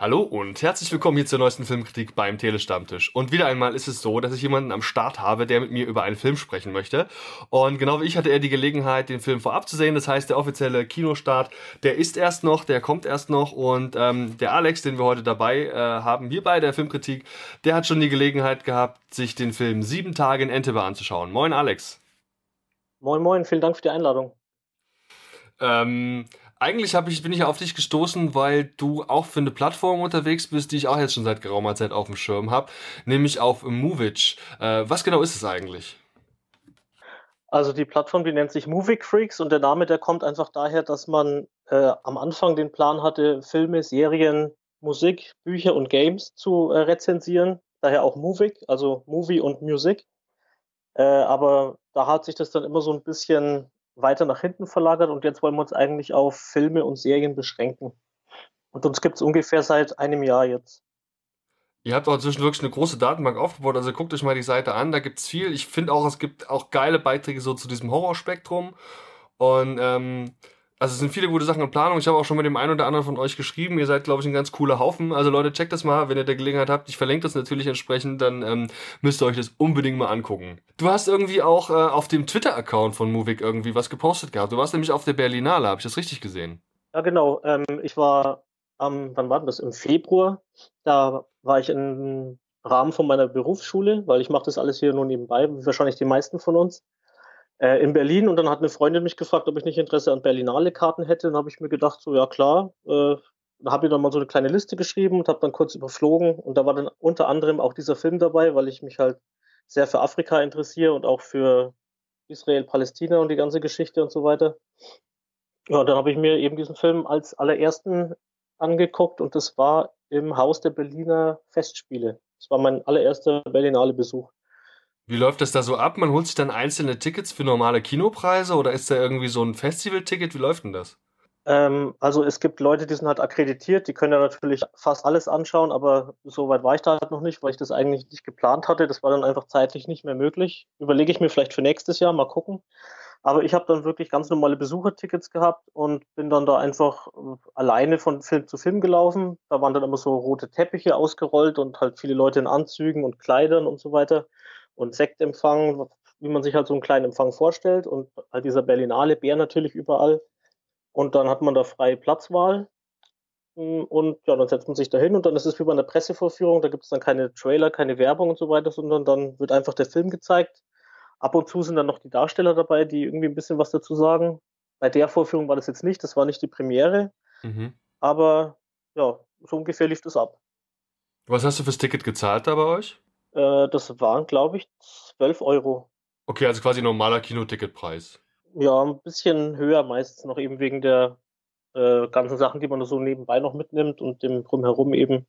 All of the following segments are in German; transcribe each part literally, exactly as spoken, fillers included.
Hallo und herzlich willkommen hier zur neuesten Filmkritik beim Telestammtisch. Und wieder einmal ist es so, dass ich jemanden am Start habe, der mit mir über einen Film sprechen möchte. Und genau wie ich hatte er die Gelegenheit, den Film vorab zu sehen. Das heißt, der offizielle Kinostart, der ist erst noch, der kommt erst noch. Und ähm, der Alex, den wir heute dabei äh, haben, hier bei der Filmkritik, der hat schon die Gelegenheit gehabt, sich den Film Sieben Tage in Entebbe anzuschauen. Moin Alex. Moin Moin, vielen Dank für die Einladung. Ähm, eigentlich hab ich, bin ich auf dich gestoßen, weil du auch für eine Plattform unterwegs bist, die ich auch jetzt schon seit geraumer Zeit auf dem Schirm habe, nämlich auf Movitch. Äh, was genau ist es eigentlich? Also die Plattform, die nennt sich Movie Freaks und der Name, der kommt einfach daher, dass man äh, am Anfang den Plan hatte, Filme, Serien, Musik, Bücher und Games zu äh, rezensieren. Daher auch Movic, also Movie und Music. Äh, aber da hat sich das dann immer so ein bisschen weiter nach hinten verlagert und jetzt wollen wir uns eigentlich auf Filme und Serien beschränken. Und uns gibt es ungefähr seit einem Jahr jetzt. Ihr habt auch inzwischen wirklich eine große Datenbank aufgebaut, also guckt euch mal die Seite an, da gibt's viel. Ich finde auch, es gibt auch geile Beiträge so zu diesem Horrorspektrum. Und ähm, also es sind viele gute Sachen in Planung. Ich habe auch schon mit dem einen oder anderen von euch geschrieben. Ihr seid, glaube ich, ein ganz cooler Haufen. Also Leute, checkt das mal, wenn ihr der Gelegenheit habt. Ich verlinke das natürlich entsprechend, dann ähm, müsst ihr euch das unbedingt mal angucken. Du hast irgendwie auch äh, auf dem Twitter-Account von Movic irgendwie was gepostet gehabt. Du warst nämlich auf der Berlinale, habe ich das richtig gesehen? Ja, genau. Ähm, ich war am, wann war denn das? Im Februar. Da war ich im Rahmen von meiner Berufsschule, weil ich mache das alles hier nur nebenbei, wie wahrscheinlich die meisten von uns, äh, in Berlin. Und dann hat eine Freundin mich gefragt, ob ich nicht Interesse an Berlinale-Karten hätte. Dann habe ich mir gedacht, so ja klar. Äh, da habe ich dann mal so eine kleine Liste geschrieben und habe dann kurz überflogen. Und da war dann unter anderem auch dieser Film dabei, weil ich mich halt sehr für Afrika interessiere und auch für Israel, Palästina und die ganze Geschichte und so weiter. Ja, dann habe ich mir eben diesen Film als allerersten angeguckt und das war im Haus der Berliner Festspiele. Das war mein allererster Berlinale-Besuch. Wie läuft das da so ab? Man holt sich dann einzelne Tickets für normale Kinopreise oder ist da irgendwie so ein Festivalticket? Wie läuft denn das? Ähm, also es gibt Leute, die sind halt akkreditiert, die können ja natürlich fast alles anschauen, aber so weit war ich da halt noch nicht, weil ich das eigentlich nicht geplant hatte. Das war dann einfach zeitlich nicht mehr möglich. Überlege ich mir vielleicht für nächstes Jahr, mal gucken. Aber ich habe dann wirklich ganz normale Besuchertickets gehabt und bin dann da einfach äh, alleine von Film zu Film gelaufen. Da waren dann immer so rote Teppiche ausgerollt und halt viele Leute in Anzügen und Kleidern und so weiter. Und Sektempfang, wie man sich halt so einen kleinen Empfang vorstellt. Und halt dieser Berlinale Bär natürlich überall. Und dann hat man da freie Platzwahl. Und ja, dann setzt man sich da hin und dann ist es wie bei einer Pressevorführung. Da gibt es dann keine Trailer, keine Werbung und so weiter, sondern dann wird einfach der Film gezeigt. Ab und zu sind dann noch die Darsteller dabei, die irgendwie ein bisschen was dazu sagen. Bei der Vorführung war das jetzt nicht, das war nicht die Premiere, Mhm. aber ja, so ungefähr lief das ab. Was hast du fürs Ticket gezahlt da bei euch? Äh, das waren, glaube ich, zwölf Euro. Okay, also quasi normaler Kinoticketpreis. Ja, ein bisschen höher meistens noch eben wegen der äh, ganzen Sachen, die man so nebenbei noch mitnimmt und dem drumherum eben.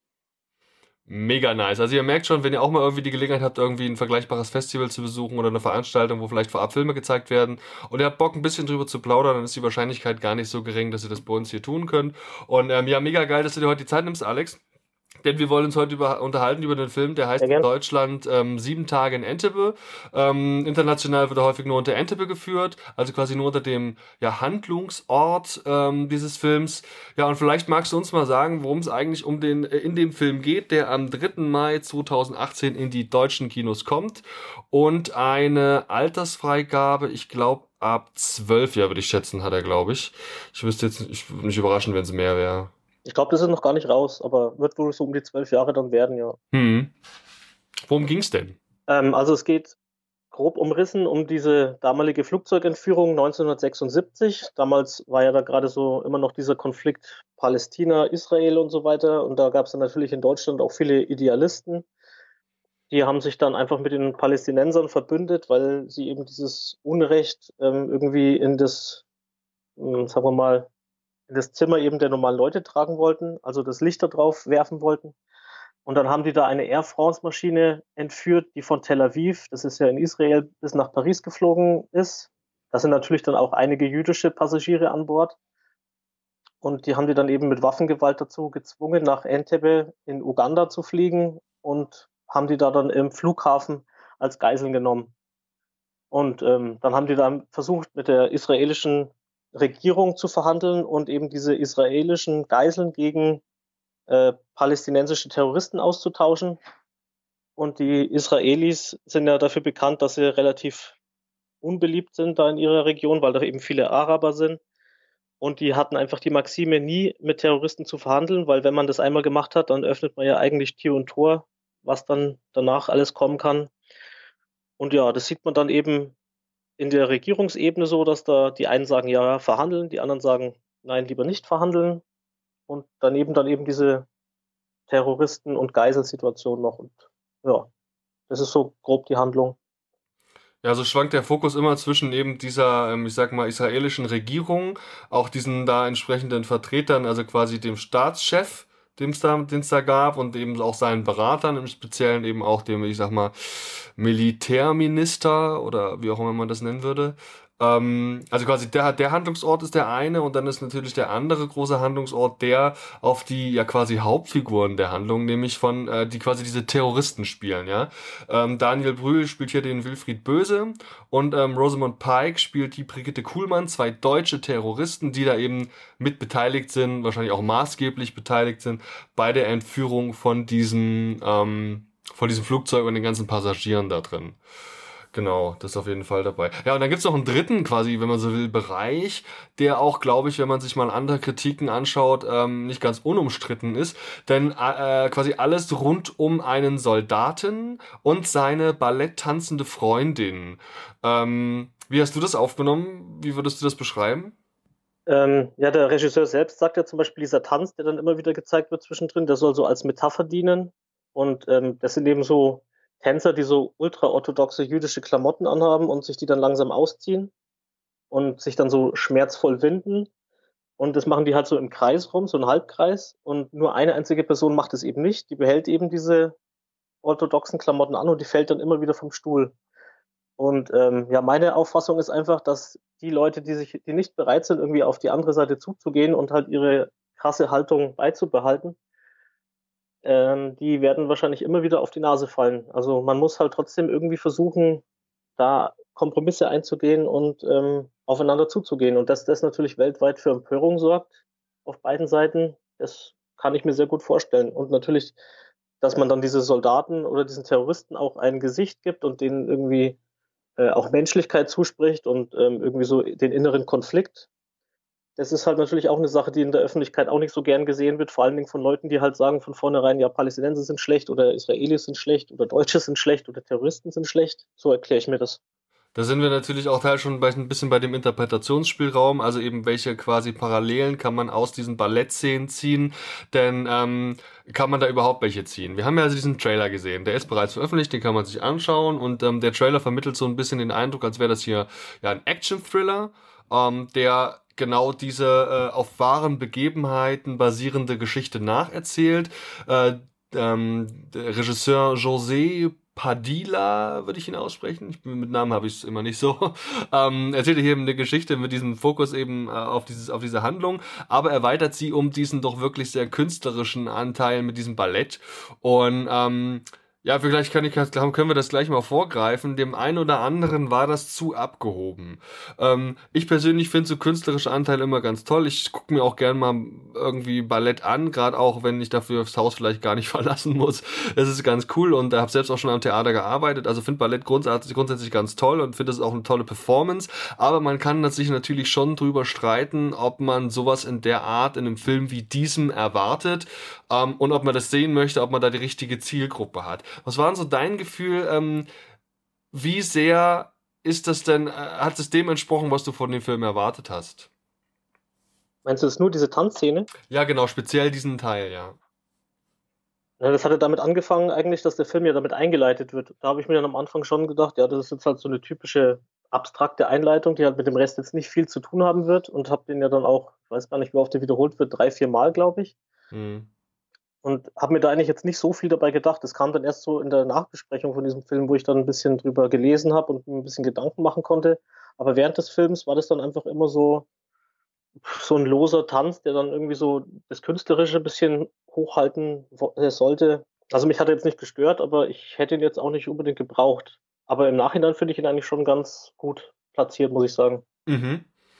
Mega nice. Also ihr merkt schon, wenn ihr auch mal irgendwie die Gelegenheit habt, irgendwie ein vergleichbares Festival zu besuchen oder eine Veranstaltung, wo vielleicht vorab Filme gezeigt werden und ihr habt Bock, ein bisschen drüber zu plaudern, dann ist die Wahrscheinlichkeit gar nicht so gering, dass ihr das bei uns hier tun könnt. Und ähm, ja, mega geil, dass du dir heute die Zeit nimmst, Alex. Denn wir wollen uns heute über, unterhalten über den Film, der heißt Sehr in gern. Deutschland ähm, Sieben Tage in Entebbe. Ähm, international wird er häufig nur unter Entebbe geführt, also quasi nur unter dem ja, Handlungsort ähm, dieses Films. Ja, und vielleicht magst du uns mal sagen, worum es eigentlich um den, äh, in dem Film geht, der am dritten Mai zweitausendachtzehn in die deutschen Kinos kommt und eine Altersfreigabe, ich glaube, ab zwölf, ja, würde ich schätzen, hat er, glaube ich. Ich wüsste jetzt, ich würde mich überraschen, wenn es mehr wäre. Ich glaube, das ist noch gar nicht raus, aber wird wohl so um die zwölf Jahre dann werden, ja. Hm. Worum ging's denn? Ähm, also es geht grob umrissen um diese damalige Flugzeugentführung neunzehnhundertsechsundsiebzig. Damals war ja da gerade so immer noch dieser Konflikt Palästina, Israel und so weiter. Und da gab es dann natürlich in Deutschland auch viele Idealisten. Die haben sich dann einfach mit den Palästinensern verbündet, weil sie eben dieses Unrecht ähm, irgendwie in das, ähm, sagen wir mal, in das Zimmer eben der normalen Leute tragen wollten, also das Licht da drauf werfen wollten. Und dann haben die da eine Air France-Maschine entführt, die von Tel Aviv, das ist ja in Israel, bis nach Paris geflogen ist. Da sind natürlich dann auch einige jüdische Passagiere an Bord. Und die haben die dann eben mit Waffengewalt dazu gezwungen, nach Entebbe in Uganda zu fliegen und haben die da dann im Flughafen als Geiseln genommen. Und ähm, dann haben die dann versucht, mit der israelischen Regierung zu verhandeln und eben diese israelischen Geiseln gegen äh, palästinensische Terroristen auszutauschen. Und die Israelis sind ja dafür bekannt, dass sie relativ unbeliebt sind da in ihrer Region, weil da eben viele Araber sind. Und die hatten einfach die Maxime, nie mit Terroristen zu verhandeln, weil wenn man das einmal gemacht hat, dann öffnet man ja eigentlich Tür und Tor, was dann danach alles kommen kann. Und ja, das sieht man dann eben in der Regierungsebene so, dass da die einen sagen, ja, verhandeln, die anderen sagen, nein, lieber nicht verhandeln. Und daneben dann eben diese Terroristen- und Geiselsituation noch. Und ja, das ist so grob die Handlung. Ja, so schwankt der Fokus immer zwischen eben dieser, ähm, ich sag mal, israelischen Regierung, auch diesen da entsprechenden Vertretern, also quasi dem Staatschef, dem es da, den es da gab, und eben auch seinen Beratern, im Speziellen eben auch dem, ich sag mal, Militärminister oder wie auch immer man das nennen würde. Ähm, also quasi der, der Handlungsort ist der eine, und dann ist natürlich der andere große Handlungsort der auf die ja quasi Hauptfiguren der Handlung, nämlich von, äh, die quasi diese Terroristen spielen, ja. Ähm, Daniel Brühl spielt hier den Wilfried Böse, und ähm, Rosamund Pike spielt die Brigitte Kuhlmann, zwei deutsche Terroristen, die da eben mit beteiligt sind, wahrscheinlich auch maßgeblich beteiligt sind bei der Entführung von diesem, ähm, von diesem Flugzeug und den ganzen Passagieren da drin. Genau, das ist auf jeden Fall dabei. Ja, und dann gibt's noch einen dritten quasi, wenn man so will, Bereich, der auch, glaube ich, wenn man sich mal andere Kritiken anschaut, ähm, nicht ganz unumstritten ist. Denn äh, quasi alles rund um einen Soldaten und seine balletttanzende Freundin. Ähm, wie hast du das aufgenommen? Wie würdest du das beschreiben? Ähm, ja, der Regisseur selbst sagt ja zum Beispiel, dieser Tanz, der dann immer wieder gezeigt wird zwischendrin, der soll so als Metapher dienen. Und ähm, das sind eben so Tänzer, die so ultraorthodoxe jüdische Klamotten anhaben und sich die dann langsam ausziehen und sich dann so schmerzvoll winden. Und das machen die halt so im Kreis rum, so ein Halbkreis. Und nur eine einzige Person macht es eben nicht. Die behält eben diese orthodoxen Klamotten an und die fällt dann immer wieder vom Stuhl. Und ähm, ja, meine Auffassung ist einfach, dass die Leute, die sich, die nicht bereit sind, irgendwie auf die andere Seite zuzugehen und halt ihre krasse Haltung beizubehalten, ähm, die werden wahrscheinlich immer wieder auf die Nase fallen. Also man muss halt trotzdem irgendwie versuchen, da Kompromisse einzugehen und ähm, aufeinander zuzugehen. Und dass das natürlich weltweit für Empörung sorgt auf beiden Seiten, das kann ich mir sehr gut vorstellen. Und natürlich, dass man dann diese Soldaten oder diesen Terroristen auch ein Gesicht gibt und denen irgendwie äh, auch Menschlichkeit zuspricht und ähm, irgendwie so den inneren Konflikt. Das ist halt natürlich auch eine Sache, die in der Öffentlichkeit auch nicht so gern gesehen wird, vor allen Dingen von Leuten, die halt sagen von vornherein, ja, Palästinenser sind schlecht oder Israelis sind schlecht oder Deutsche sind schlecht oder Terroristen sind schlecht. So erkläre ich mir das. Da sind wir natürlich auch teil schon bei, ein bisschen bei dem Interpretationsspielraum, also eben welche quasi Parallelen kann man aus diesen Ballettszenen ziehen, denn ähm, kann man da überhaupt welche ziehen? Wir haben ja also diesen Trailer gesehen, der ist bereits veröffentlicht, den kann man sich anschauen, und ähm, der Trailer vermittelt so ein bisschen den Eindruck, als wäre das hier ja ein Action-Thriller, ähm, der genau diese äh, auf wahren Begebenheiten basierende Geschichte nacherzählt. Äh, ähm, der Regisseur José Padilla, würde ich ihn aussprechen. Ich bin, mit Namen habe ich es immer nicht so. Ähm, erzählt hier eben eine Geschichte mit diesem Fokus eben äh, auf dieses, auf diese Handlung, aber erweitert sie um diesen doch wirklich sehr künstlerischen Anteil mit diesem Ballett. Und ähm, ja, vielleicht kann ich, können wir das gleich mal vorgreifen. Dem einen oder anderen war das zu abgehoben. Ähm, ich persönlich finde so künstlerische Anteile immer ganz toll. Ich gucke mir auch gern mal irgendwie Ballett an, gerade auch wenn ich dafür das Haus vielleicht gar nicht verlassen muss. Es ist ganz cool, und habe selbst auch schon am Theater gearbeitet. Also finde Ballett grundsätzlich, grundsätzlich ganz toll und finde es auch eine tolle Performance. Aber man kann sich natürlich schon drüber streiten, ob man sowas in der Art in einem Film wie diesem erwartet, ähm, und ob man das sehen möchte, ob man da die richtige Zielgruppe hat. Was war denn so dein Gefühl? Ähm, wie sehr ist das denn, äh, hat es dem entsprochen, was du von dem Film erwartet hast? Meinst du das nur, diese Tanzszene? Ja, genau, speziell diesen Teil, ja. Ja, das hatte damit angefangen eigentlich, dass der Film ja damit eingeleitet wird. Da habe ich mir dann am Anfang schon gedacht, ja, das ist jetzt halt so eine typische abstrakte Einleitung, die halt mit dem Rest jetzt nicht viel zu tun haben wird, und habe den ja dann auch, ich weiß gar nicht, wie oft der wiederholt wird, drei, vier Mal, glaube ich. Hm. Und habe mir da eigentlich jetzt nicht so viel dabei gedacht. Das kam dann erst so in der Nachbesprechung von diesem Film, wo ich dann ein bisschen drüber gelesen habe und mir ein bisschen Gedanken machen konnte. Aber während des Films war das dann einfach immer so, so ein loser Tanz, der dann irgendwie so das Künstlerische ein bisschen hochhalten wo- äh, sollte. Also mich hat er jetzt nicht gestört, aber ich hätte ihn jetzt auch nicht unbedingt gebraucht. Aber im Nachhinein finde ich ihn eigentlich schon ganz gut platziert, muss ich sagen. Mhm.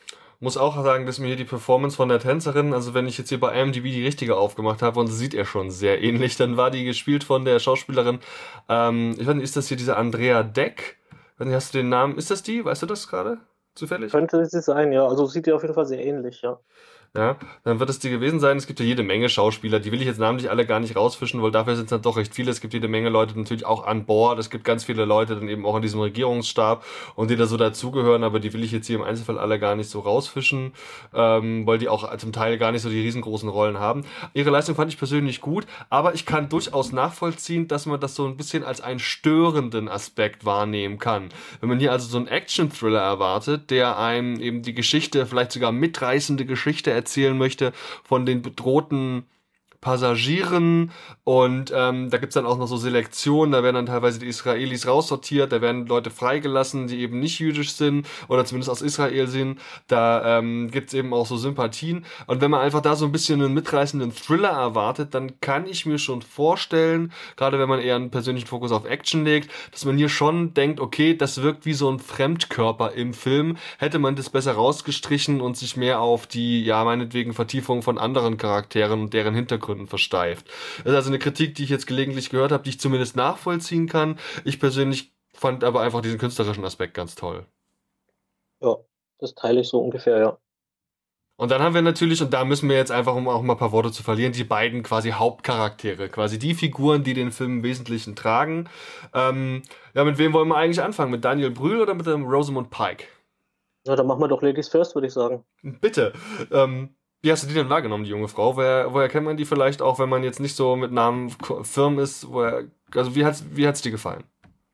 Muss auch sagen, dass mir hier die Performance von der Tänzerin, also wenn ich jetzt hier bei I M D B die richtige aufgemacht habe, und sie sieht ja schon sehr ähnlich, dann war die gespielt von der Schauspielerin, ähm, ich weiß nicht, ist das hier diese Andrea Deck? Ich weiß nicht, hast du den Namen, ist das die? Weißt du das gerade? Zufällig? Könnte sie sein, ja. Also sieht ja auf jeden Fall sehr ähnlich, ja. Ja, dann wird es die gewesen sein. Es gibt ja jede Menge Schauspieler, die will ich jetzt namentlich alle gar nicht rausfischen, weil dafür sind es dann doch recht viele. Es gibt jede Menge Leute natürlich auch an Bord. Es gibt ganz viele Leute dann eben auch in diesem Regierungsstab und die da so dazugehören, aber die will ich jetzt hier im Einzelfall alle gar nicht so rausfischen, ähm, weil die auch zum Teil gar nicht so die riesengroßen Rollen haben. Ihre Leistung fand ich persönlich gut, aber ich kann durchaus nachvollziehen, dass man das so ein bisschen als einen störenden Aspekt wahrnehmen kann. Wenn man hier also so einen Action-Thriller erwartet, der einem eben die Geschichte, vielleicht sogar mitreißende Geschichte erzählen möchte von den bedrohten Passagieren und ähm, da gibt's dann auch noch so Selektionen, da werden dann teilweise die Israelis raussortiert, da werden Leute freigelassen, die eben nicht jüdisch sind oder zumindest aus Israel sind, da ähm, gibt's eben auch so Sympathien und wenn man einfach da so ein bisschen einen mitreißenden Thriller erwartet, dann kann ich mir schon vorstellen, gerade wenn man eher einen persönlichen Fokus auf Action legt, dass man hier schon denkt, okay, das wirkt wie so ein Fremdkörper im Film, hätte man das besser rausgestrichen und sich mehr auf die, ja meinetwegen Vertiefung von anderen Charakteren und deren Hintergrund versteift. Das ist also eine Kritik, die ich jetzt gelegentlich gehört habe, die ich zumindest nachvollziehen kann. Ich persönlich fand aber einfach diesen künstlerischen Aspekt ganz toll. Ja, das teile ich so ungefähr, ja. Und dann haben wir natürlich, und da müssen wir jetzt einfach, um auch mal ein paar Worte zu verlieren, die beiden quasi Hauptcharaktere, quasi die Figuren, die den Film im Wesentlichen tragen. Ähm, ja, mit wem wollen wir eigentlich anfangen? Mit Daniel Brühl oder mit dem Rosamund Pike? Ja, dann machen wir doch Ladies First, würde ich sagen. Bitte. Ähm, Wie hast du die denn wahrgenommen, die junge Frau? Woher, woher kennt man die vielleicht auch, wenn man jetzt nicht so mit Namen firm ist? Woher, also wie hat's, wie hat's dir gefallen?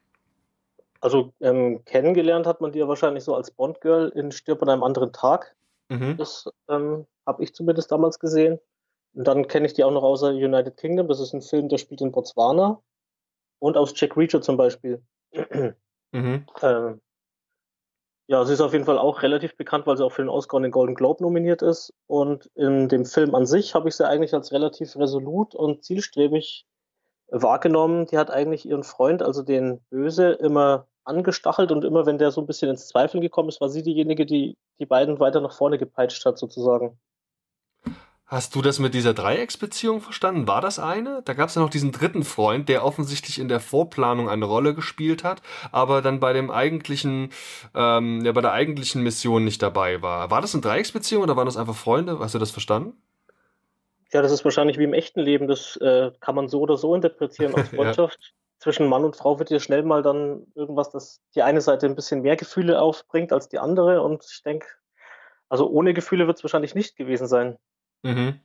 Also ähm, kennengelernt hat man die ja wahrscheinlich so als Bond-Girl in Stirb an einem anderen Tag. Mhm. Das ähm, habe ich zumindest damals gesehen. Und dann kenne ich die auch noch aus der United Kingdom. Das ist ein Film, der spielt in Botswana. Und aus Jack Reacher zum Beispiel. Mhm. ähm, ja, sie ist auf jeden Fall auch relativ bekannt, weil sie auch für den Oscar und den Golden Globe nominiert ist. Und in dem Film an sich habe ich sie eigentlich als relativ resolut und zielstrebig wahrgenommen. Die hat eigentlich ihren Freund, also den Böse, immer angestachelt und immer, wenn der so ein bisschen ins Zweifeln gekommen ist, war sie diejenige, die die beiden weiter nach vorne gepeitscht hat, sozusagen. Hast du das mit dieser Dreiecksbeziehung verstanden? War das eine? Da gab es ja noch diesen dritten Freund, der offensichtlich in der Vorplanung eine Rolle gespielt hat, aber dann bei dem eigentlichen, ähm, ja, bei der eigentlichen Mission nicht dabei war. War das eine Dreiecksbeziehung oder waren das einfach Freunde? Hast du das verstanden? Ja, das ist wahrscheinlich wie im echten Leben. Das äh, kann man so oder so interpretieren als Ja. Freundschaft. Zwischen Mann und Frau wird ja schnell mal dann irgendwas, dass die eine Seite ein bisschen mehr Gefühle aufbringt als die andere. Und ich denke, also ohne Gefühle wird es wahrscheinlich nicht gewesen sein. Mhm.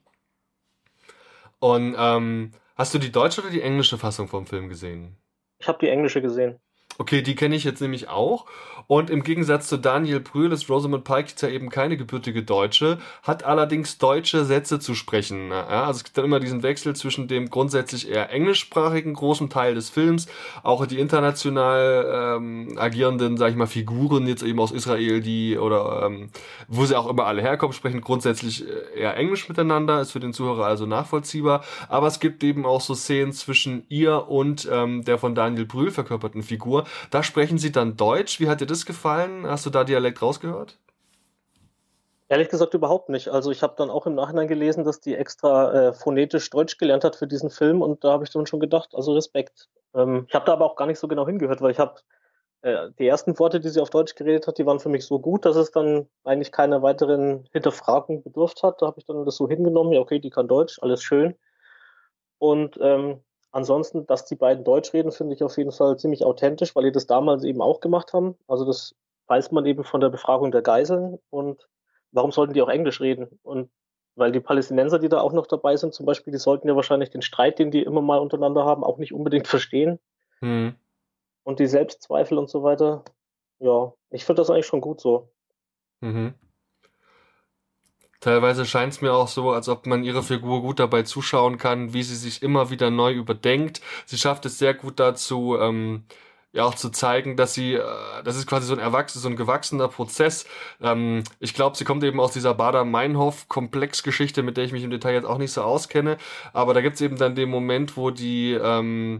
Und ähm, hast du die deutsche oder die englische Fassung vom Film gesehen? Ich habe die englische gesehen. Okay, die kenne ich jetzt nämlich auch. Und im Gegensatz zu Daniel Brühl ist Rosamund Pike jetzt ja eben keine gebürtige Deutsche, hat allerdings deutsche Sätze zu sprechen. Ja, also es gibt dann immer diesen Wechsel zwischen dem grundsätzlich eher englischsprachigen großen Teil des Films, auch die international ähm, agierenden, sag ich mal, Figuren jetzt eben aus Israel, die oder ähm, wo sie auch immer alle herkommen, sprechen grundsätzlich äh, eher Englisch miteinander, ist für den Zuhörer also nachvollziehbar. Aber es gibt eben auch so Szenen zwischen ihr und ähm, der von Daniel Brühl verkörperten Figur. Da sprechen sie dann Deutsch. Wie hat dir das gefallen? Hast du da Dialekt rausgehört? Ehrlich gesagt überhaupt nicht. Also ich habe dann auch im Nachhinein gelesen, dass die extra äh, phonetisch Deutsch gelernt hat für diesen Film und da habe ich dann schon gedacht, also Respekt. Ähm, ich habe da aber auch gar nicht so genau hingehört, weil ich habe äh, die ersten Worte, die sie auf Deutsch geredet hat, die waren für mich so gut, dass es dann eigentlich keiner weiteren Hinterfragung bedurft hat. Da habe ich dann das so hingenommen, ja okay, die kann Deutsch, alles schön. Und ähm, ansonsten, dass die beiden Deutsch reden, finde ich auf jeden Fall ziemlich authentisch, weil die das damals eben auch gemacht haben. Also das weiß man eben von der Befragung der Geiseln. Und warum sollten die auch Englisch reden? Und weil die Palästinenser, die da auch noch dabei sind, zum Beispiel, die sollten ja wahrscheinlich den Streit, den die immer mal untereinander haben, auch nicht unbedingt verstehen. Hm. Und die Selbstzweifel und so weiter. Ja, ich finde das eigentlich schon gut so. Mhm. Teilweise scheint es mir auch so, als ob man ihrer Figur gut dabei zuschauen kann, wie sie sich immer wieder neu überdenkt. Sie schafft es sehr gut dazu, ähm, ja auch zu zeigen, dass sie, äh, das ist quasi so ein erwachsener, so ein gewachsener Prozess. Ähm, ich glaube, sie kommt eben aus dieser Bader-Meinhof-Komplexgeschichte, mit der ich mich im Detail jetzt auch nicht so auskenne. Aber da gibt's eben dann den Moment, wo die, ähm,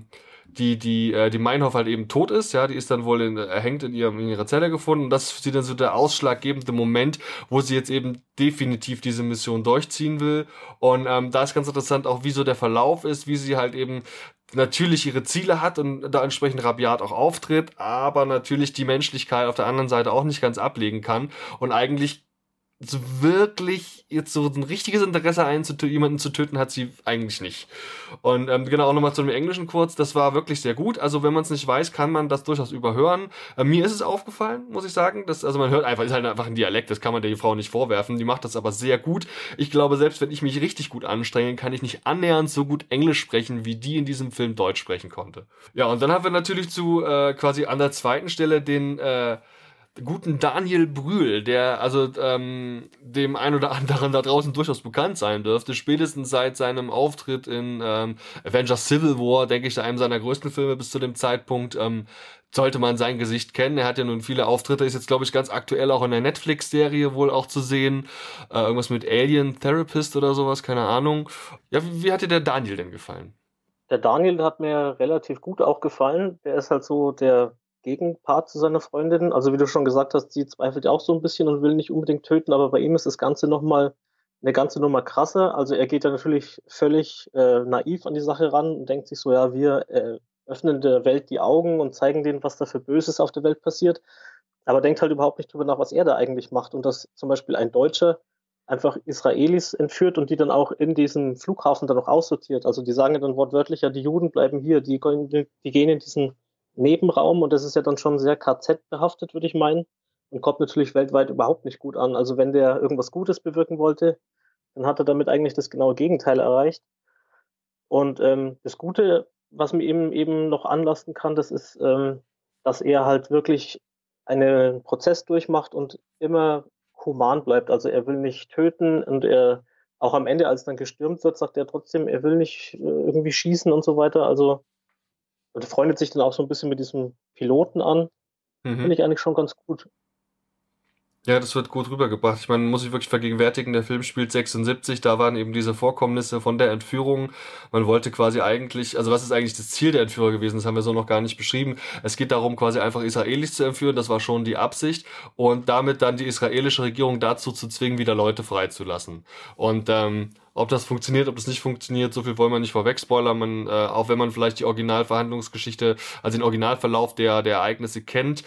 die, die, äh, die Meinhof halt eben tot ist, ja, die ist dann wohl in, erhängt in, ihrem, in ihrer Zelle gefunden und das ist für sie dann so der ausschlaggebende Moment, wo sie jetzt eben definitiv diese Mission durchziehen will und ähm, da ist ganz interessant auch, wie so der Verlauf ist, wie sie halt eben natürlich ihre Ziele hat und da entsprechend rabiat auch auftritt, aber natürlich die Menschlichkeit auf der anderen Seite auch nicht ganz ablegen kann und eigentlich so wirklich jetzt so ein richtiges Interesse einzutö- jemanden zu töten hat sie eigentlich nicht. Und ähm, genau, auch nochmal zu dem Englischen kurz, das war wirklich sehr gut. Also wenn man es nicht weiß, kann man das durchaus überhören. Äh, mir ist es aufgefallen, muss ich sagen. Das, also man hört einfach, ist halt einfach ein Dialekt, das kann man der Frau nicht vorwerfen. Die macht das aber sehr gut. Ich glaube, selbst wenn ich mich richtig gut anstrenge, kann ich nicht annähernd so gut Englisch sprechen, wie die in diesem Film Deutsch sprechen konnte. Ja, und dann haben wir natürlich zu äh, quasi an der zweiten Stelle den äh, guten Daniel Brühl, der also ähm, dem ein oder anderen da draußen durchaus bekannt sein dürfte, spätestens seit seinem Auftritt in ähm, Avengers Civil War, denke ich, einem seiner größten Filme bis zu dem Zeitpunkt, ähm, sollte man sein Gesicht kennen. Er hat ja nun viele Auftritte, ist jetzt, glaube ich, ganz aktuell auch in der Netflix-Serie wohl auch zu sehen. Äh, irgendwas mit Alien Therapist oder sowas, keine Ahnung. Ja, wie, wie hat dir der Daniel denn gefallen? Der Daniel hat mir relativ gut auch gefallen. Der ist halt so der Gegenpart zu seiner Freundin. Also wie du schon gesagt hast, sie zweifelt ja auch so ein bisschen und will nicht unbedingt töten, aber bei ihm ist das Ganze nochmal eine ganze Nummer krasser. Also er geht da natürlich völlig äh, naiv an die Sache ran und denkt sich so, ja, wir äh, öffnen der Welt die Augen und zeigen denen, was da für Böses auf der Welt passiert. Aber denkt halt überhaupt nicht drüber nach, was er da eigentlich macht. Und dass zum Beispiel ein Deutscher einfach Israelis entführt und die dann auch in diesem Flughafen dann noch aussortiert. Also die sagen ja dann wortwörtlich, ja, die Juden bleiben hier, die, gehen- die gehen in diesen Nebenraum und das ist ja dann schon sehr K Z-behaftet, würde ich meinen, und kommt natürlich weltweit überhaupt nicht gut an. Also wenn der irgendwas Gutes bewirken wollte, dann hat er damit eigentlich das genaue Gegenteil erreicht. Und ähm, das Gute, was mir eben eben noch anlasten kann, das ist, ähm, dass er halt wirklich einen Prozess durchmacht und immer human bleibt. Also er will nicht töten und er auch am Ende, als dann gestürmt wird, sagt er trotzdem, er will nicht äh, irgendwie schießen und so weiter. Also und er freundet sich dann auch so ein bisschen mit diesem Piloten an. Finde Mhm. ich eigentlich schon ganz gut. Ja, das wird gut rübergebracht. Ich meine, man muss sich wirklich vergegenwärtigen, der Film spielt sechsundsiebzig, da waren eben diese Vorkommnisse von der Entführung. Man wollte quasi eigentlich, also was ist eigentlich das Ziel der Entführer gewesen? Das haben wir so noch gar nicht beschrieben. Es geht darum, quasi einfach Israelis zu entführen, das war schon die Absicht. Und damit dann die israelische Regierung dazu zu zwingen, wieder Leute freizulassen. Und ähm, ob das funktioniert, ob das nicht funktioniert, so viel wollen wir nicht vorweg spoilern. Man, äh, auch wenn man vielleicht die Originalverhandlungsgeschichte, also den Originalverlauf der, der Ereignisse kennt,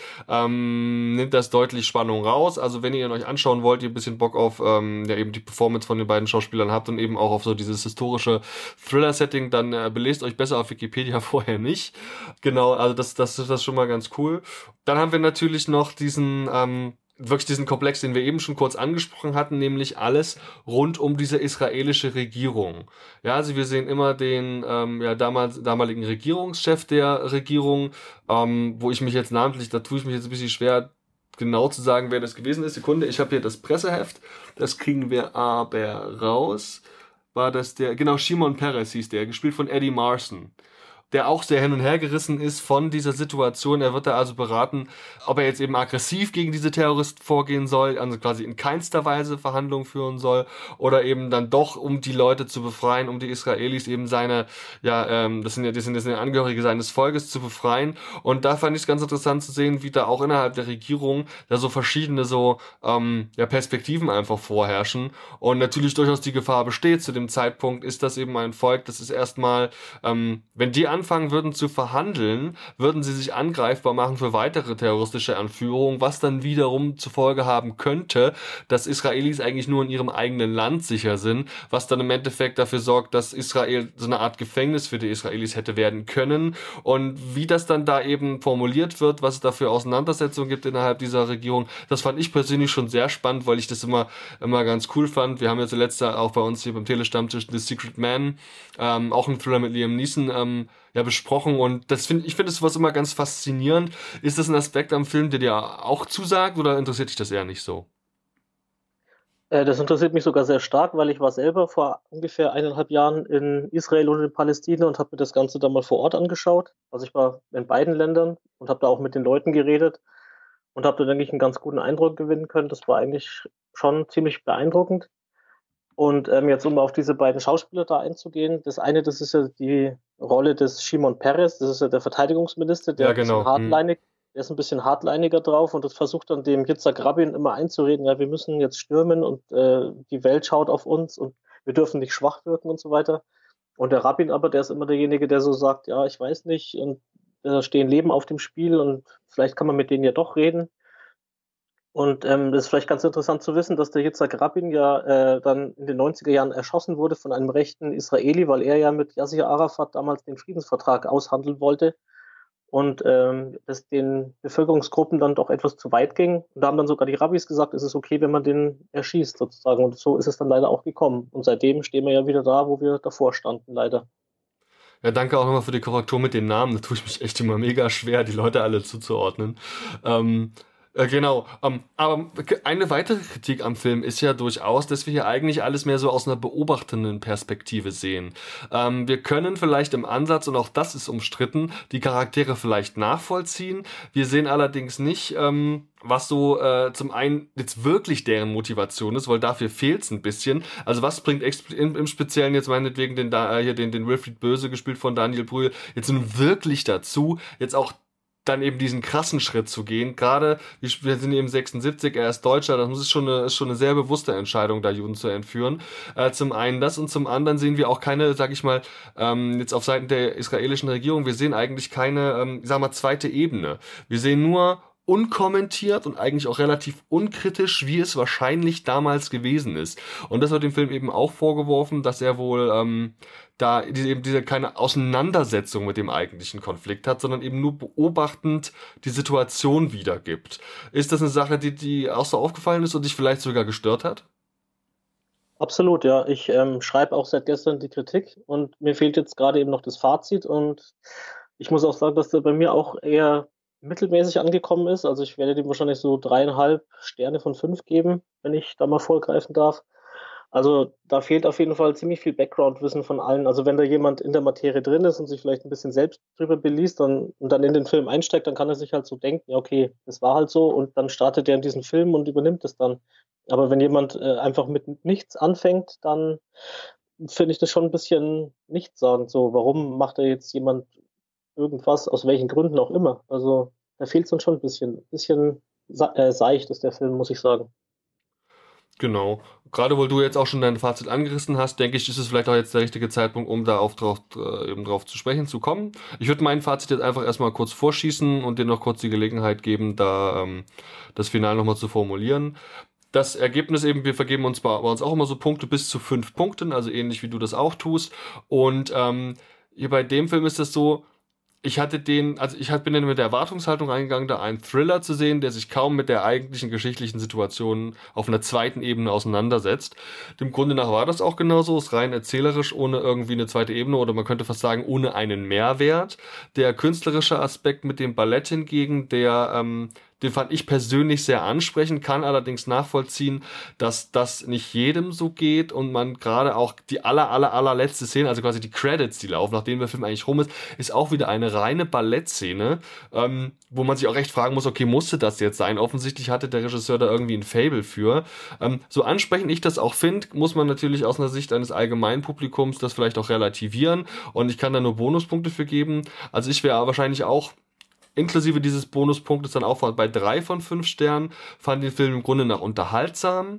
ähm, nimmt das deutlich Spannung raus. Also wenn ihr ihn euch anschauen wollt, ihr ein bisschen Bock auf ähm, ja, eben die Performance von den beiden Schauspielern habt und eben auch auf so dieses historische Thriller-Setting, dann äh, belest euch besser auf Wikipedia vorher nicht. Genau, also das, das ist das schon mal ganz cool. Dann haben wir natürlich noch diesen ähm, wirklich diesen Komplex, den wir eben schon kurz angesprochen hatten, nämlich alles rund um diese israelische Regierung. Ja, also wir sehen immer den ähm, ja, damals, damaligen Regierungschef der Regierung, ähm, wo ich mich jetzt namentlich, da tue ich mich jetzt ein bisschen schwer, genau zu sagen, wer das gewesen ist. Sekunde, ich habe hier das Presseheft, das kriegen wir aber raus. War das der, genau, Shimon Peres hieß der, gespielt von Eddie Marson, der auch sehr hin und her gerissen ist von dieser Situation. Er wird da also beraten, ob er jetzt eben aggressiv gegen diese Terroristen vorgehen soll, also quasi in keinster Weise Verhandlungen führen soll, oder eben dann doch, um die Leute zu befreien, um die Israelis eben seine, ja, ähm, das sind ja, das sind, das sind ja Angehörige seines Volkes zu befreien. Und da fand ich es ganz interessant zu sehen, wie da auch innerhalb der Regierung da so verschiedene so, ähm, ja, Perspektiven einfach vorherrschen. Und natürlich durchaus die Gefahr besteht, zu dem Zeitpunkt ist das eben ein Volk, das ist erstmal, ähm, wenn die anfangen würden zu verhandeln, würden sie sich angreifbar machen für weitere terroristische Entführungen, was dann wiederum zur Folge haben könnte, dass Israelis eigentlich nur in ihrem eigenen Land sicher sind, was dann im Endeffekt dafür sorgt, dass Israel so eine Art Gefängnis für die Israelis hätte werden können. Und wie das dann da eben formuliert wird, was es da für Auseinandersetzungen gibt innerhalb dieser Regierung, das fand ich persönlich schon sehr spannend, weil ich das immer, immer ganz cool fand. Wir haben ja zuletzt auch bei uns hier beim Telestammtisch The Secret Man, ähm, auch ein Thriller mit Liam Neeson, ähm, ja, besprochen und das finde ich finde es was immer ganz faszinierend. Ist das ein Aspekt am Film, der dir auch zusagt oder interessiert dich das eher nicht so? Äh, das interessiert mich sogar sehr stark, weil ich war selber vor ungefähr eineinhalb Jahren in Israel und in Palästina und habe mir das Ganze dann mal vor Ort angeschaut. Also ich war in beiden Ländern und habe da auch mit den Leuten geredet und habe da, denke ich, einen ganz guten Eindruck gewinnen können. Das war eigentlich schon ziemlich beeindruckend. Und ähm, jetzt, um auf diese beiden Schauspieler da einzugehen, das eine, das ist ja die Rolle des Shimon Peres, das ist ja der Verteidigungsminister, der Ja, ein bisschen genau. Hm. hartleinig, der ist ein bisschen hartleiniger drauf und das versucht dann dem Yitzhak Rabin immer einzureden, ja, wir müssen jetzt stürmen und äh, die Welt schaut auf uns und wir dürfen nicht schwach wirken und so weiter. Und der Rabin aber, der ist immer derjenige, der so sagt, ja, ich weiß nicht, und da stehen Leben auf dem Spiel und vielleicht kann man mit denen ja doch reden. Und ähm, das ist vielleicht ganz interessant zu wissen, dass der Yitzhak Rabin ja äh, dann in den neunziger Jahren erschossen wurde von einem rechten Israeli, weil er ja mit Yasser Arafat damals den Friedensvertrag aushandeln wollte und ähm, das den Bevölkerungsgruppen dann doch etwas zu weit ging. Und da haben dann sogar die Rabbis gesagt, es ist okay, wenn man den erschießt sozusagen. Und so ist es dann leider auch gekommen. Und seitdem stehen wir ja wieder da, wo wir davor standen, leider. Ja, danke auch nochmal für die Korrektur mit den Namen. Da tue ich mich echt immer mega schwer, die Leute alle zuzuordnen. Ähm, äh, genau. Ähm, aber eine weitere Kritik am Film ist ja durchaus, dass wir hier eigentlich alles mehr so aus einer beobachtenden Perspektive sehen. Ähm, wir können vielleicht im Ansatz, und auch das ist umstritten, die Charaktere vielleicht nachvollziehen. Wir sehen allerdings nicht, ähm, was so äh, zum einen jetzt wirklich deren Motivation ist, weil dafür fehlt es ein bisschen. Also was bringt exp- im, im Speziellen jetzt meinetwegen den da, äh, hier den, den Wilfried Böse, gespielt von Daniel Brühl, jetzt nun wirklich dazu, jetzt auch dann eben diesen krassen Schritt zu gehen. Gerade, wir wir sind eben sechsundsiebzig, er ist Deutscher, das ist schon eine, ist schon eine sehr bewusste Entscheidung, da Juden zu entführen. Äh, zum einen das und zum anderen sehen wir auch keine, sag ich mal, ähm, jetzt auf Seiten der israelischen Regierung, wir sehen eigentlich keine, ähm, ich sag mal, zweite Ebene. Wir sehen nur unkommentiert und eigentlich auch relativ unkritisch, wie es wahrscheinlich damals gewesen ist. Und das wird dem Film eben auch vorgeworfen, dass er wohl ähm, da diese, eben diese keine Auseinandersetzung mit dem eigentlichen Konflikt hat, sondern eben nur beobachtend die Situation wiedergibt. Ist das eine Sache, die die auch so aufgefallen ist und dich vielleicht sogar gestört hat? Absolut, ja. Ich ähm, schreibe auch seit gestern die Kritik und mir fehlt jetzt gerade eben noch das Fazit und ich muss auch sagen, dass der bei mir auch eher mittelmäßig angekommen ist. Also ich werde dem wahrscheinlich so dreieinhalb Sterne von fünf geben, wenn ich da mal vorgreifen darf. Also da fehlt auf jeden Fall ziemlich viel Background-Wissen von allen. Also wenn da jemand in der Materie drin ist und sich vielleicht ein bisschen selbst drüber beliest dann, und dann in den Film einsteigt, dann kann er sich halt so denken, ja okay, das war halt so und dann startet er in diesen Film und übernimmt es dann. Aber wenn jemand äh, einfach mit nichts anfängt, dann finde ich das schon ein bisschen nichtssagend. So, warum macht da jetzt jemand irgendwas, aus welchen Gründen auch immer? Also da fehlt es dann schon ein bisschen. Ein bisschen äh, seicht ist der Film, muss ich sagen. Genau. Gerade weil du jetzt auch schon dein Fazit angerissen hast, denke ich, ist es vielleicht auch jetzt der richtige Zeitpunkt, um da auf drauf, äh, eben drauf zu sprechen zu kommen. Ich würde mein Fazit jetzt einfach erstmal kurz vorschießen und dir noch kurz die Gelegenheit geben, da ähm, das Final nochmal zu formulieren. Das Ergebnis eben, wir vergeben uns bei, bei uns auch immer so Punkte bis zu fünf Punkten, also ähnlich wie du das auch tust. Und ähm, hier bei dem Film ist es so, ich hatte den, also ich bin dann mit der Erwartungshaltung reingegangen, da einen Thriller zu sehen, der sich kaum mit der eigentlichen geschichtlichen Situation auf einer zweiten Ebene auseinandersetzt. Dem Grunde nach war das auch genauso, ist rein erzählerisch, ohne irgendwie eine zweite Ebene oder man könnte fast sagen, ohne einen Mehrwert. Der künstlerische Aspekt mit dem Ballett hingegen, der ähm, den fand ich persönlich sehr ansprechend, kann allerdings nachvollziehen, dass das nicht jedem so geht und man gerade auch die aller, aller, allerletzte Szene, also quasi die Credits, die laufen, nachdem der Film eigentlich rum ist, ist auch wieder eine reine Ballettszene, ähm, wo man sich auch echt fragen muss, okay, musste das jetzt sein? Offensichtlich hatte der Regisseur da irgendwie ein Faible für. Ähm, so ansprechend ich das auch finde, muss man natürlich aus einer Sicht eines allgemeinen Publikums das vielleicht auch relativieren und ich kann da nur Bonuspunkte für geben. Also ich wäre wahrscheinlich auch inklusive dieses Bonuspunktes dann auch bei drei von fünf Sternen, fand den Film im Grunde nach unterhaltsam.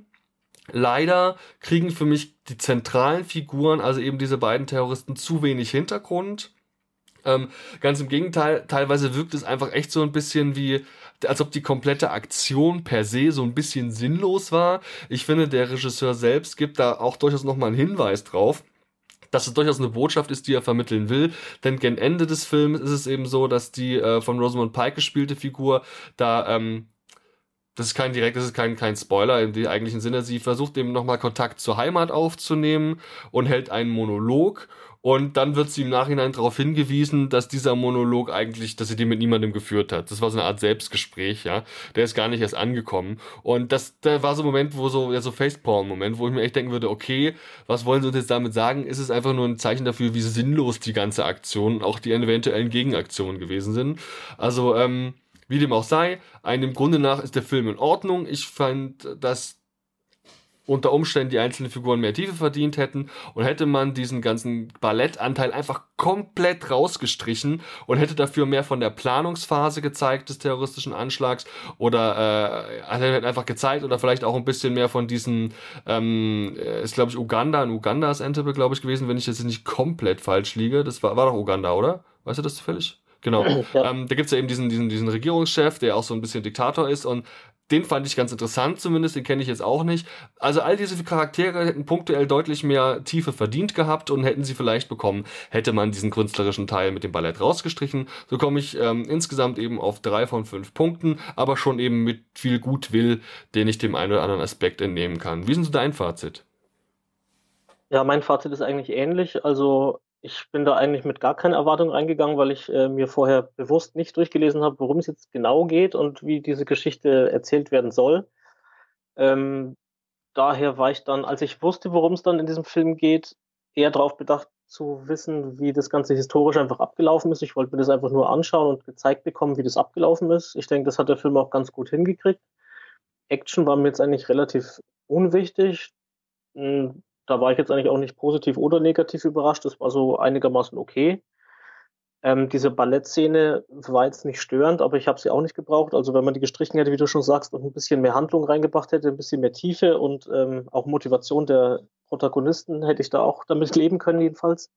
Leider kriegen für mich die zentralen Figuren, also eben diese beiden Terroristen, zu wenig Hintergrund. Ähm, ganz im Gegenteil, teilweise wirkt es einfach echt so ein bisschen wie, als ob die komplette Aktion per se so ein bisschen sinnlos war. Ich finde, der Regisseur selbst gibt da auch durchaus nochmal einen Hinweis drauf, dass es durchaus eine Botschaft ist, die er vermitteln will. Denn gegen Ende des Films ist es eben so, dass die äh, von Rosamund Pike gespielte Figur da, ähm, das ist kein direkt, das ist kein, kein Spoiler im eigentlichen Sinne, sie versucht eben nochmal Kontakt zur Heimat aufzunehmen und hält einen Monolog. Und dann wird sie im Nachhinein darauf hingewiesen, dass dieser Monolog eigentlich, dass sie den mit niemandem geführt hat. Das war so eine Art Selbstgespräch, ja. Der ist gar nicht erst angekommen. Und das, da war so ein Moment, wo so, ja, so Facepalm-Moment, wo ich mir echt denken würde, okay, was wollen sie uns jetzt damit sagen? Ist es einfach nur ein Zeichen dafür, wie sinnlos die ganze Aktion und auch die eventuellen Gegenaktionen gewesen sind? Also, ähm, wie dem auch sei, einem Grunde nach ist der Film in Ordnung. Ich fand, dass unter Umständen die einzelnen Figuren mehr Tiefe verdient hätten und hätte man diesen ganzen Ballettanteil einfach komplett rausgestrichen und hätte dafür mehr von der Planungsphase gezeigt des terroristischen Anschlags oder äh, hätte einfach gezeigt oder vielleicht auch ein bisschen mehr von diesen, ähm, ist glaube ich Uganda, in Uganda ist Entebbe glaube ich gewesen, wenn ich jetzt nicht komplett falsch liege, das war, war doch Uganda, oder? Weißt du das zufällig? Genau. Ja. Ähm, da gibt's ja eben diesen, diesen, diesen Regierungschef, der auch so ein bisschen Diktator ist und den fand ich ganz interessant zumindest, den kenne ich jetzt auch nicht. Also all diese Charaktere hätten punktuell deutlich mehr Tiefe verdient gehabt und hätten sie vielleicht bekommen, hätte man diesen künstlerischen Teil mit dem Ballett rausgestrichen. So komme ich ähm, insgesamt eben auf drei von fünf Punkten, aber schon eben mit viel Gutwill, den ich dem einen oder anderen Aspekt entnehmen kann. Wie ist denn so dein Fazit? Ja, mein Fazit ist eigentlich ähnlich. Also ich bin da eigentlich mit gar keiner Erwartung reingegangen, weil ich äh, mir vorher bewusst nicht durchgelesen habe, worum es jetzt genau geht und wie diese Geschichte erzählt werden soll. Ähm, Daher war ich dann, als ich wusste, worum es dann in diesem Film geht, eher darauf bedacht zu wissen, wie das Ganze historisch einfach abgelaufen ist. Ich wollte mir das einfach nur anschauen und gezeigt bekommen, wie das abgelaufen ist. Ich denke, das hat der Film auch ganz gut hingekriegt. Action war mir jetzt eigentlich relativ unwichtig. Hm, Da war ich jetzt eigentlich auch nicht positiv oder negativ überrascht. Das war so einigermaßen okay. Ähm, diese Ballettszene war jetzt nicht störend, aber ich habe sie auch nicht gebraucht. Also wenn man die gestrichen hätte, wie du schon sagst, und ein bisschen mehr Handlung reingebracht hätte, ein bisschen mehr Tiefe und ähm, auch Motivation der Protagonisten, hätte ich da auch damit leben können jedenfalls.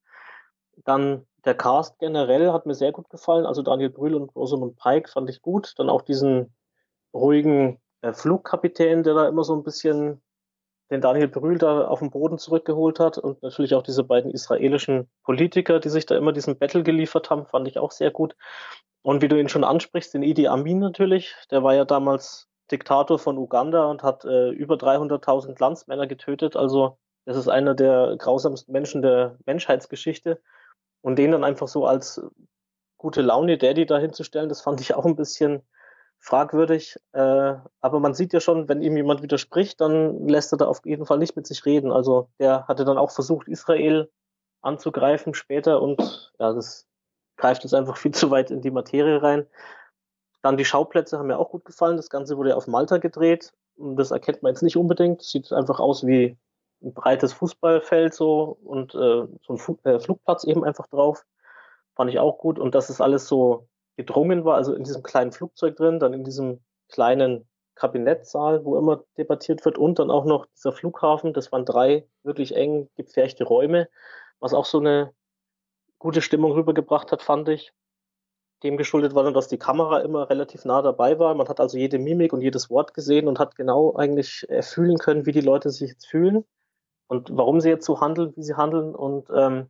Dann der Cast generell hat mir sehr gut gefallen. Also Daniel Brühl und Rosamund Pike fand ich gut. Dann auch diesen ruhigen äh, Flugkapitän, der da immer so ein bisschen den Daniel Brühl da auf den Boden zurückgeholt hat und natürlich auch diese beiden israelischen Politiker, die sich da immer diesen Battle geliefert haben, fand ich auch sehr gut. Und wie du ihn schon ansprichst, den Idi Amin natürlich, der war ja damals Diktator von Uganda und hat äh, über dreihunderttausend Landsmänner getötet. Also das ist einer der grausamsten Menschen der Menschheitsgeschichte. Und den dann einfach so als gute Laune Daddy da hinzustellen, das fand ich auch ein bisschen fragwürdig. Äh, aber man sieht ja schon, wenn ihm jemand widerspricht, dann lässt er da auf jeden Fall nicht mit sich reden. Also der hatte dann auch versucht, Israel anzugreifen später und ja, das greift jetzt einfach viel zu weit in die Materie rein. Dann die Schauplätze haben mir auch gut gefallen. Das Ganze wurde ja auf Malta gedreht. Und das erkennt man jetzt nicht unbedingt. Sieht einfach aus wie ein breites Fußballfeld so und äh, so ein Fu äh, Flugplatz eben einfach drauf. Fand ich auch gut. Und dass es alles so gedrungen war, also in diesem kleinen Flugzeug drin, dann in diesem kleinen Kabinettsaal, wo immer debattiert wird und dann auch noch dieser Flughafen. Das waren drei wirklich eng gepferchte Räume, was auch so eine gute Stimmung rübergebracht hat, fand ich. Dem geschuldet war dann, dass die Kamera immer relativ nah dabei war. Man hat also jede Mimik und jedes Wort gesehen und hat genau eigentlich erfühlen können, wie die Leute sich jetzt fühlen und warum sie jetzt so handeln, wie sie handeln. Und ähm,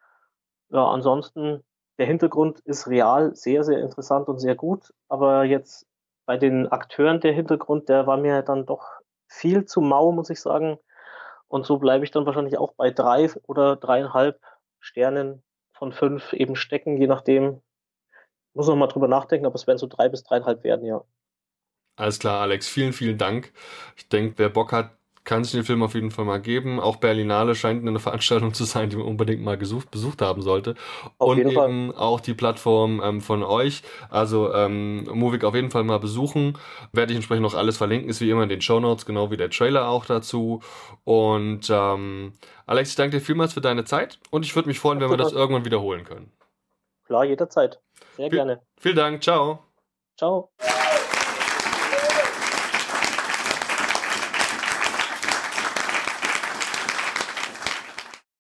ja, ansonsten, der Hintergrund ist real sehr, sehr interessant und sehr gut. Aber jetzt bei den Akteuren der Hintergrund, der war mir dann doch viel zu mau, muss ich sagen. Und so bleibe ich dann wahrscheinlich auch bei drei oder dreieinhalb Sternen von fünf eben stecken, je nachdem. Muss noch mal drüber nachdenken, aber es werden so drei bis dreieinhalb werden, ja. Alles klar, Alex, vielen, vielen Dank. Ich denke, wer Bock hat, kann sich den Film auf jeden Fall mal geben. Auch Berlinale scheint eine Veranstaltung zu sein, die man unbedingt mal gesucht, besucht haben sollte. Auf Und jeden Fall. eben auch die Plattform ähm, von euch. Also ähm, Movic auf jeden Fall mal besuchen. Werde ich entsprechend noch alles verlinken. Ist wie immer in den Shownotes, genau wie der Trailer auch dazu. Und ähm, Alex, ich danke dir vielmals für deine Zeit. Und ich würde mich freuen, wenn wir das irgendwann wiederholen können. Klar, jederzeit. Sehr Viel, gerne. vielen Dank. Ciao. Ciao.